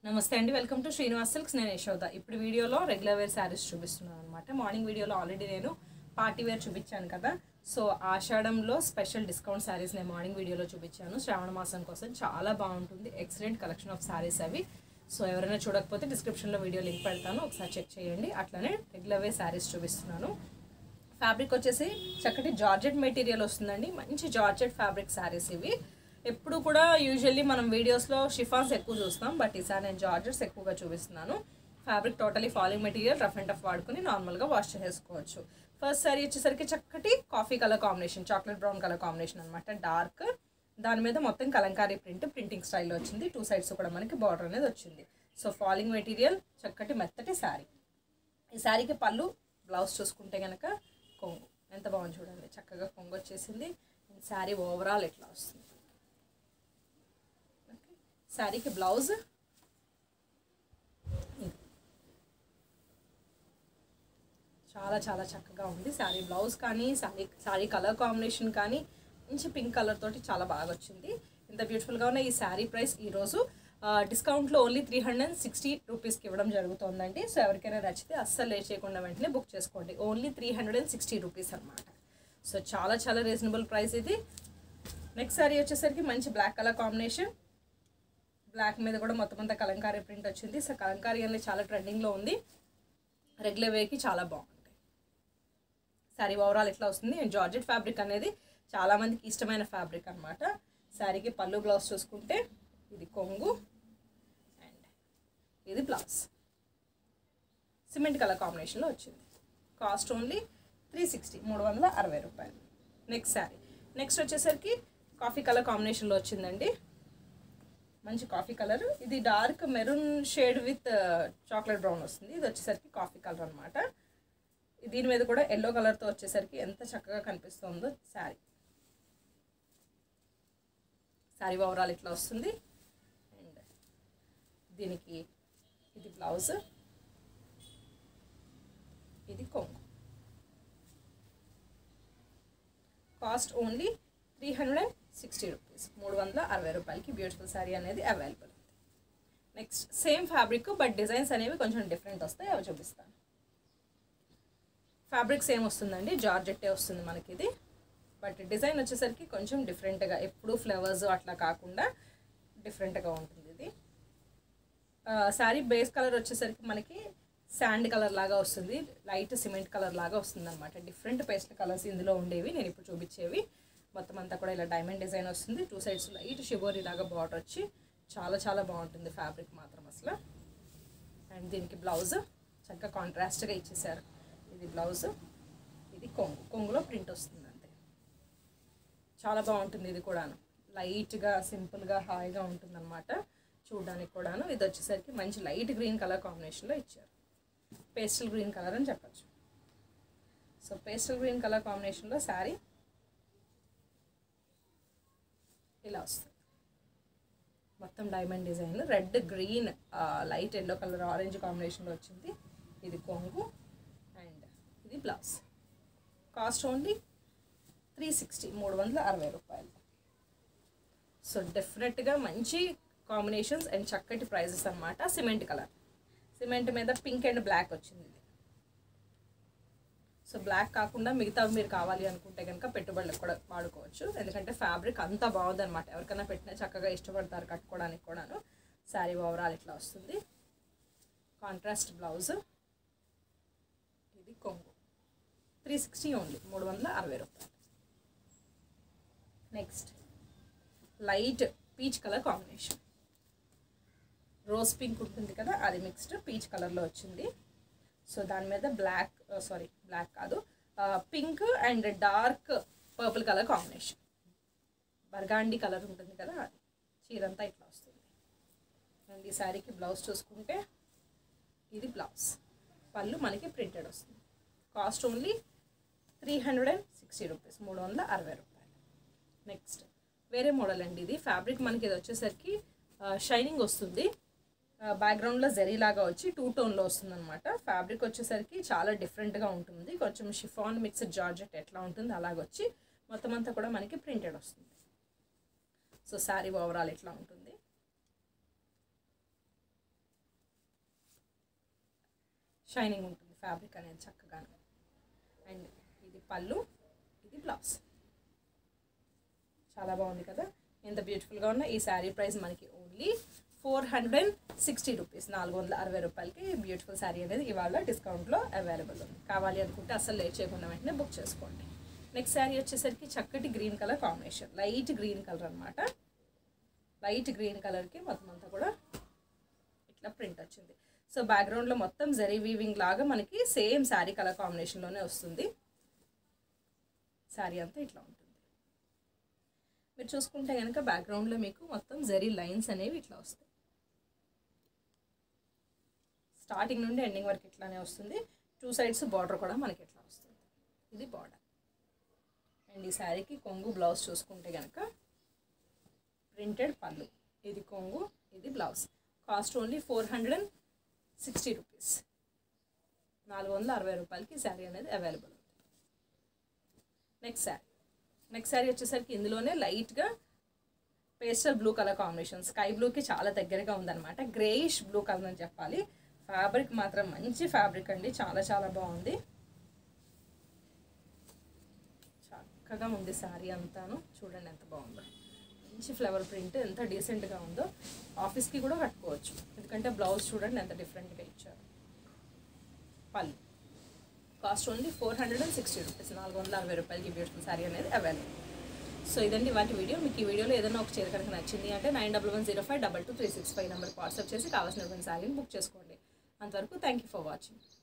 నమస్తే అండి, welcome to Srinivas silks. నేను యశోద. ఇప్పుడు వీడియోలో రెగ్యులర్ వేర్ శారీస్ చూపిస్తున్నాను అనమాట. మార్నింగ్ వీడియోలో ఆల్రెడీ నేను పార్టీ వేర్ చూపించాను కదా. సో ఆషాఢంలో స్పెషల్ డిస్కౌంట్ శారీస్ నేను మార్నింగ్ వీడియోలో చూపించాను. శ్రావణ మాసం కోసం చాలా బాగుంటుంది. ఎక్సలెంట్ కలెక్షన్ ఆఫ్ శారీస్ అవి. సో ఎవరైనా చూడకపోతే డిస్క్రిప్షన్లో వీడియో లింక్ పెడతాను, ఒకసారి చెక్ చేయండి. అట్లనే రెగ్యులర్ వేర్ శారీస్ చూపిస్తున్నాను. ఫ్యాబ్రిక్ వచ్చేసి చక్కటి జార్జెట్ మెటీరియల్ వస్తుందండి. మంచి జార్జెట్ ఫ్యాబ్రిక్ శారీస్ ఇవి. ఎప్పుడు కూడా యూజువల్లీ మనం వీడియోస్లో షిఫాన్స్ ఎక్కువ చూస్తాం, బట్ ఈసారి నేను జార్జెట్స్ ఎక్కువగా చూపిస్తున్నాను. Fabric totally falling material, rough and tough వాడుకుని నార్మల్గా వాష్ చేసుకోవచ్చు. ఫస్ట్ శారీ వచ్చేసరికి చక్కటి coffee colour combination, chocolate brown colour combination అనమాట. డార్క్, దాని మీద మొత్తం కలంకారీ ప్రింటింగ్ స్టైల్లో వచ్చింది. టూ సైడ్స్ కూడా మనకి బార్డర్ అనేది వచ్చింది. సో ఫాలింగ్ మెటీరియల్, చక్కటి మెత్తటి శారీ. ఈ శారీకి పళ్ళు, బ్లౌజ్ చూసుకుంటే కనుక కొంగు ఎంత బాగుంది చూడండి. చక్కగా కొంగు వచ్చేసింది. శారీ ఓవరాల్ ఎట్లా వస్తుంది. శారీకి బ్లౌజ్ చాలా చాలా చక్కగా ఉంది. శారీ బ్లౌజ్ కానీ శారీ కలర్ కాంబినేషన్ కానీ మంచి పింక్ కలర్ తోటి చాలా బాగా వచ్చింది. ఇంత బ్యూటిఫుల్గా ఉన్న ఈ శారీ ప్రైస్ ఈరోజు డిస్కౌంట్లో ఓన్లీ 360 రూపీస్కి ఇవ్వడం జరుగుతుందండి. సో ఎవరికైనా నచ్చితే అస్సలు లేట్ చేయకుండా వెంటనే బుక్ చేసుకోండి. ఓన్లీ 360 రూపీస్ అనమాట. సో చాలా చాలా రీజనబుల్ ప్రైస్ ఇది. నెక్స్ట్ శారీ వచ్చేసరికి మంచి బ్లాక్ కలర్ కాంబినేషన్. బ్లాక్ మీద కూడా మొత్తం అంతా కలంకారీ ప్రింట్ వచ్చింది. సో కలంకారీ అనేది చాలా ట్రెండింగ్లో ఉంది. రెగ్యులర్ వేకి చాలా బాగుంటాయి. శారీ ఓవరాల్ ఎట్లా వస్తుంది. జార్జెట్ ఫ్యాబ్రిక్ అనేది చాలామందికి ఇష్టమైన ఫ్యాబ్రిక్ అనమాట. శారీకి పళ్ళు, బ్లౌజ్ చూసుకుంటే ఇది కొంగు అండ్ ఇది బ్లౌజ్. సిమెంట్ కలర్ కాంబినేషన్లో వచ్చింది. కాస్ట్ ఓన్లీ 360 రూపాయలు. నెక్స్ట్ శారీ. నెక్స్ట్ వచ్చేసరికి కాఫీ కలర్ కాంబినేషన్లో వచ్చిందండి. మంచి కాఫీ కలర్. ఇది dark maroon shade with chocolate brown వస్తుంది. ఇది వచ్చేసరికి కాఫీ కలర్ అనమాట. దీని మీద కూడా ఎల్లో కలర్తో వచ్చేసరికి ఎంత చక్కగా కనిపిస్తుందో శారీ. శారీ ఓవరాల్ ఇట్లా వస్తుంది. అండ్ దీనికి ఇది బ్లౌజ్, ఇది కొంగు. Cost only 360 rupees. 360 రూపాయలకి బ్యూటిఫుల్ శారీ అనేది అవైలబుల్ ఉంది. Next same fabric, but designs అనేవి కొంచెం డిఫరెంట్ వస్తాయి, అవి చూపిస్తాను. ఫ్యాబ్రిక్ సేమ్ వస్తుందండి, జార్జెట్టే వస్తుంది మనకి ఇది. బట్ డిజైన్ వచ్చేసరికి కొంచెం డిఫరెంట్గా, ఎప్పుడు ఫ్లవర్స్ అట్లా కాకుండా డిఫరెంట్గా ఉంటుంది ఇది. శారీ బేస్ కలర్ వచ్చేసరికి మనకి శాండ్ కలర్ లాగా వస్తుంది, లైట్ సిమెంట్ కలర్ లాగా వస్తుంది అనమాట. డిఫరెంట్ పేస్టల్ కలర్స్ ఇందులో ఉండేవి, నేను ఇప్పుడు చూపించేవి. మొత్తం అంతా కూడా ఇలా డైమండ్ డిజైన్ వస్తుంది. టూ సైడ్స్ లైట్ షిబోరీ లాగా బార్డర్ వచ్చి చాలా చాలా బాగుంటుంది ఫ్యాబ్రిక్ మాత్రం అసలు. అండ్ దీనికి బ్లౌజ్ చక్కగా కాంట్రాస్ట్గా ఇచ్చేసారు. ఇది బ్లౌజ్, ఇది కొంగు. కొంగులో ప్రింట్ వస్తుంది అంతే. చాలా బాగుంటుంది ఇది కూడాను. లైట్గా సింపుల్గా హాయిగా ఉంటుంది అనమాట చూడడానికి కూడాను. ఇది వచ్చేసరికి మంచి లైట్ గ్రీన్ కలర్ కాంబినేషన్లో ఇచ్చారు. పేస్టల్ గ్రీన్ కలర్ అని చెప్పచ్చు. సో పేస్టల్ గ్రీన్ కలర్ కాంబినేషన్లో శారీ ఇలా వస్తుంది. మొత్తం diamond design, red, green, light yellow colour, orange కాంబినేషన్లో వచ్చింది. ఇది కొంగు అండ్ ఇది బ్లౌజ్. కాస్ట్ ఓన్లీ 360 రూపాయలు. సో డెఫినెట్గా మంచి కాంబినేషన్స్ అండ్ చక్కటి ప్రైజెస్ అనమాట. సిమెంట్ కలర్, సిమెంట్ మీద పింక్ అండ్ బ్లాక్ వచ్చింది ఇది. సో బ్లాక్ కాకుండా మిగతా మీరు కావాలి అనుకుంటే కనుక పెట్టుబడులకు కూడా వాడుకోవచ్చు, ఎందుకంటే ఫ్యాబ్రిక్ అంతా బాగుంది అనమాట. ఎవరికైనా పెట్టినా చక్కగా ఇష్టపడతారు కట్టుకోవడానికి కూడాను. శారీ ఓవరాల్ ఇట్లా వస్తుంది. కాంట్రాస్ట్ బ్లౌజ్, ఇది కొంగు. 360 ఓన్లీ, 360 రూపాయలు. Next light peach colour combination, rose pink ఉంటుంది కదా, అది మిక్స్డ్ పీచ్ కలర్లో వచ్చింది. సో దాని మీద బ్లాక్ కాదు, pink and dark purple colour combination, burgundy colour ఉంటుంది కదా, అది చీరంతా ఇట్లా వస్తుంది. అండ్ ఈ శారీకి బ్లౌజ్ చూసుకుంటే ఇది బ్లౌజ్. పళ్ళు మనకి ప్రింటెడ్ వస్తుంది. కాస్ట్ ఓన్లీ 360 రూపీస్, 360 రూపాయలు. నెక్స్ట్ వేరే మోడల్ అండి ఇది. ఫ్యాబ్రిక్ మనకి ఇది వచ్చేసరికి షైనింగ్ వస్తుంది. బ్యాక్గ్రౌండ్లో జెరీ లాగా వచ్చి టూ టోన్లో వస్తుంది అనమాట. ఫ్యాబ్రిక్ వచ్చేసరికి చాలా డిఫరెంట్గా ఉంటుంది. కొంచెం షిఫాన్ మిక్స్డ్ జార్జెట్ ఎట్లా ఉంటుంది అలాగొచ్చి మొత్తం అంతా కూడా మనకి ప్రింటెడ్ వస్తుంది. సో శారీ ఓవరాల్ ఎట్లా ఉంటుంది. షైనింగ్ ఉంటుంది ఫ్యాబ్రిక్ అనేది చక్కగా. అండ్ ఇది పళ్ళు, ఇది బ్లౌజ్. చాలా బాగుంది కదా, ఎంత బ్యూటిఫుల్గా ఉన్న ఈ శారీ ప్రైస్ మనకి ఓన్లీ 460 రూపీస్, 460 రూపాయలకి బ్యూటిఫుల్ శారీ అనేది ఇవాళ డిస్కౌంట్లో అవైలబుల్ ఉంది. కావాలి అనుకుంటే అసలు లేట్ చేయకుండా వెంటనే బుక్ చేసుకోండి. నెక్స్ట్ శారీ వచ్చేసరికి చక్కటి green colour combination, light green colour అనమాట. లైట్ గ్రీన్ కలర్కి మొత్తం అంతా కూడా ఇట్లా ప్రింట్ వచ్చింది. సో బ్యాక్గ్రౌండ్లో మొత్తం జరీ వీవింగ్ లాగా మనకి సేమ్ శారీ కలర్ కాంబినేషన్లోనే వస్తుంది. శారీ అంతా ఇట్లా ఉంటుంది. మీరు చూసుకుంటే కనుక బ్యాక్గ్రౌండ్లో మీకు మొత్తం జరీ లైన్స్ అనేవి ఇట్లా వస్తాయి. స్టార్టింగ్ నుండి ఎండింగ్ వరకు ఇట్లానే వస్తుంది. 2 సైడ్స్ బార్డర్ కూడా మనకి ఇట్లా వస్తుంది. ఇది బార్డర్. అండ్ ఈ శారీకి కొంగు బ్లౌజ్ చూసుకుంటే కనుక ప్రింటెడ్ పళ్ళు, ఇది కొంగు, ఇది బ్లౌజ్. కాస్ట్ ఓన్లీ 460 రూపీస్, 460 రూపాయలకి శారీ అనేది అవైలబుల్ ఉంది. నెక్స్ట్ శారీ వచ్చేసరికి ఇందులోనే లైట్గా pastel blue colour combination, sky బ్లూకి చాలా దగ్గరగా ఉందన్నమాట. గ్రేయిష్ బ్లూ కలర్ అని చెప్పాలి. ఫ్యాబ్రిక్ మాత్రం మంచి ఫ్యాబ్రిక్ అండి, చాలా చాలా బాగుంది. చక్కగా ఉంది శారీ అంతాను. చూడండి ఎంత బాగుందో, మంచి ఫ్లవర్ ప్రింట్, ఎంత డీసెంట్గా ఉందో. ఆఫీస్కి కూడా కట్టుకోవచ్చు, ఎందుకంటే బ్లౌజ్ చూడండి ఎంత డిఫరెంట్గా ఇచ్చారు. పళ్ళు కాస్ట్ ఓన్లీ 460 రూపీస్, 460 రూపాయలకి బ్యూటిఫుల్ శారీ అనేది అవైలబుల్. సో ఇదండి వాటి వీడియో. మీకు ఈ వీడియోలో ఏదైనా ఒక చీర కనుక నచ్చింది అంటే 9110522365 నెంబర్కి వాట్సాప్ చేసి కావాల్సిన శారీని బుక్ చేసుకోండి. అంతవరకు థ్యాంక్ యూ ఫర్ వాచింగ్.